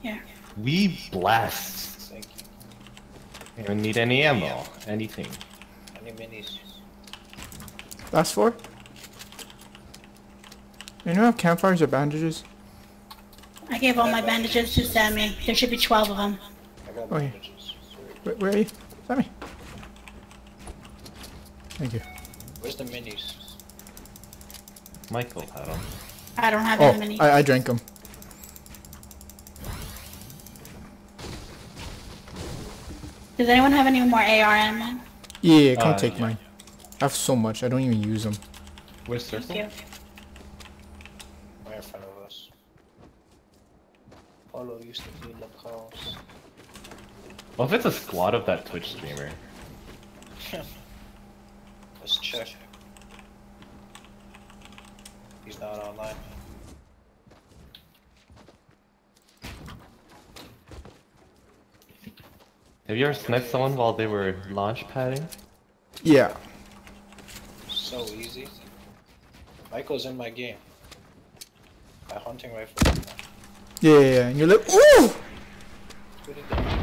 Here. We blast. Thank you. You don't need any ammo. Anything. Any minis? Last 4? Anyone have campfires or bandages? I gave all my bandages to Sammy. There should be 12 of them. I got Okay. bandages. Where are you? Sammy. Thank you. Where's the minis? Michael had them. I don't have Oh, any. I drank them. Does anyone have any more AR ammo? Yeah, come take yeah. mine. I have so much, I don't even use them. Where's Thank Circle? you. Right in front of us. Polo used to be in the house. Well, if it's a squad of that Twitch streamer. Let's check. He's not online. Have you ever sniped someone while they were launch padding? Yeah. So easy. Michael's in my game. My hunting rifle. Yeah. And you're like, ooh! Put it down.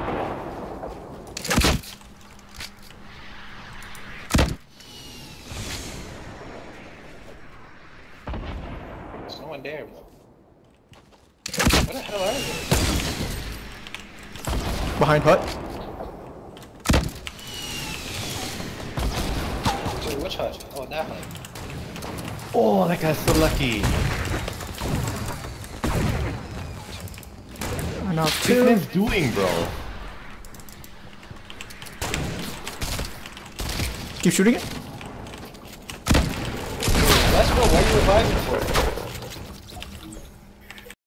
There's no one there, bro. Where the hell are you? Behind hut. Dude, which hut? Oh, that hut. Oh, that guy's so lucky. I know What two. man's doing, bro? Keep shooting it. Let's go. Why are you reviving?